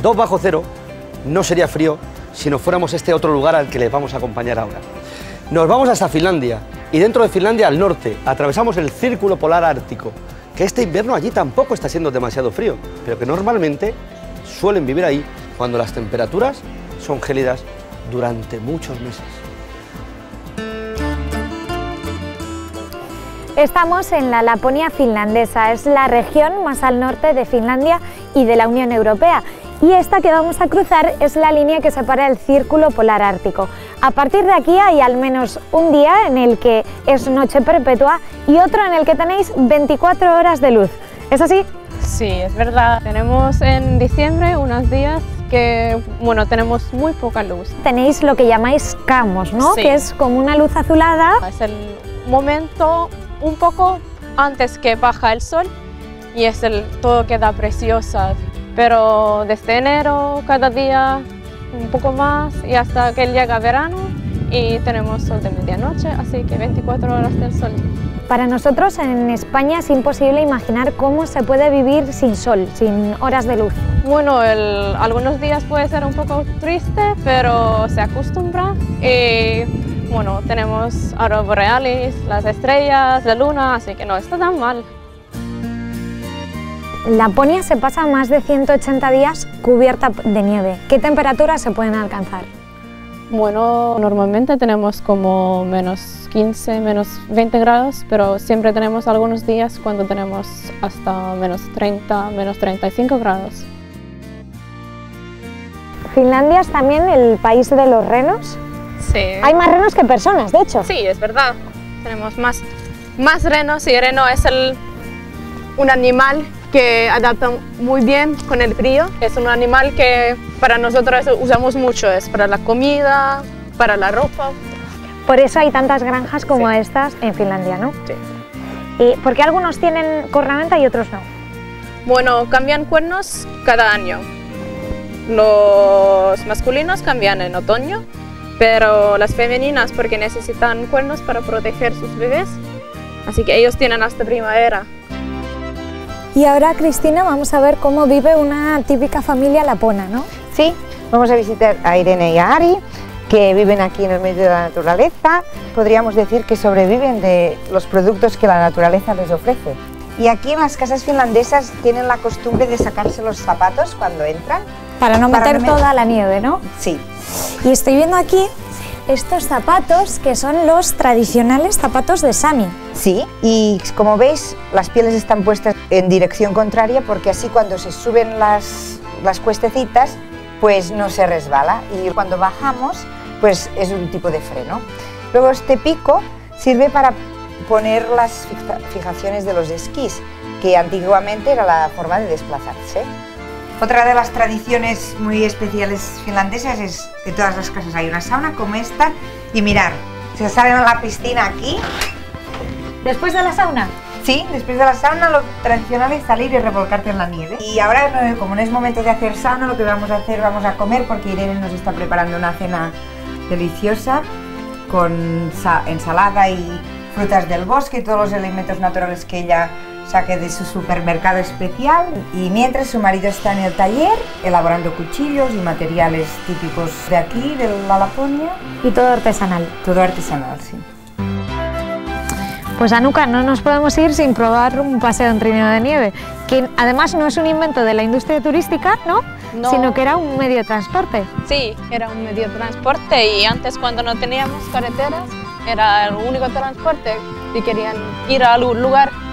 2 bajo cero no sería frío si no fuéramos este otro lugar al que les vamos a acompañar ahora. Nos vamos hasta Finlandia y dentro de Finlandia al norte atravesamos el Círculo Polar Ártico, que este invierno allí tampoco está siendo demasiado frío, pero que normalmente suelen vivir ahí cuando las temperaturas son gélidas durante muchos meses. Estamos en la Laponia finlandesa, es la región más al norte de Finlandia y de la Unión Europea. Y esta que vamos a cruzar es la línea que separa el Círculo Polar Ártico. A partir de aquí hay al menos un día en el que es noche perpetua y otro en el que tenéis 24 horas de luz. ¿Es así? Sí, es verdad. Tenemos en diciembre unos días que, bueno, tenemos muy poca luz. Tenéis lo que llamáis camos, ¿no? Sí. Que es como una luz azulada. Es el momento un poco antes que baja el sol y todo queda precioso. Pero desde enero cada día un poco más y hasta que llega verano y tenemos sol de medianoche, así que 24 horas del sol. Para nosotros en España es imposible imaginar cómo se puede vivir sin sol, sin horas de luz. Bueno, algunos días puede ser un poco triste, pero se acostumbra y bueno, tenemos auroras boreales, las estrellas, la luna, así que no está tan mal. Laponia se pasa más de 180 días cubierta de nieve. ¿Qué temperaturas se pueden alcanzar? Bueno, normalmente tenemos como menos 15, menos 20 grados, pero siempre tenemos algunos días cuando tenemos hasta menos 30, menos 35 grados. ¿Finlandia es también el país de los renos? Sí. Hay más renos que personas, de hecho. Sí, es verdad. Tenemos más renos y el reno es un animal que adapta muy bien con el frío. Es un animal que para nosotros usamos mucho, es para la comida, para la ropa. Por eso hay tantas granjas como Sí. estas en Finlandia, ¿no? Sí. ¿Y por qué algunos tienen cornamenta y otros no? Bueno, cambian cuernos cada año. Los masculinos cambian en otoño, pero las femeninas porque necesitan cuernos para proteger sus bebés, así que ellos tienen hasta primavera. Y ahora, Cristina, vamos a ver cómo vive una típica familia lapona, ¿no? Sí, vamos a visitar a Irene y a Ari, que viven aquí en el medio de la naturaleza. Podríamos decir que sobreviven de los productos que la naturaleza les ofrece. Y aquí en las casas finlandesas tienen la costumbre de sacarse los zapatos cuando entran. Para no meter toda la nieve, ¿no? Sí. Y estoy viendo aquí estos zapatos que son los tradicionales zapatos de Sami. Sí, y como veis, las pieles están puestas en dirección contraria porque así cuando se suben las cuestecitas, pues no se resbala y cuando bajamos, pues es un tipo de freno. Luego este pico sirve para poner las fijaciones de los esquís, que antiguamente era la forma de desplazarse. Otra de las tradiciones muy especiales finlandesas es que en todas las casas hay una sauna como esta y mirar, se salen a la piscina aquí. ¿Después de la sauna? Sí, después de la sauna lo tradicional es salir y revolcarte en la nieve. Y ahora, como no es momento de hacer sauna, lo que vamos a hacer, vamos a comer porque Irene nos está preparando una cena deliciosa con ensalada y frutas del bosque y todos los elementos naturales que ella saque de su supermercado especial. Y mientras su marido está en el taller elaborando cuchillos y materiales típicos de aquí, de la Laponia. Y todo artesanal. Todo artesanal, sí. Pues Anuka, no nos podemos ir sin probar un paseo en trineo de nieve, que además no es un invento de la industria turística, ¿no? No. Sino que era un medio de transporte. Sí, era un medio de transporte y antes cuando no teníamos carreteras era el único transporte y querían ir a algún lugar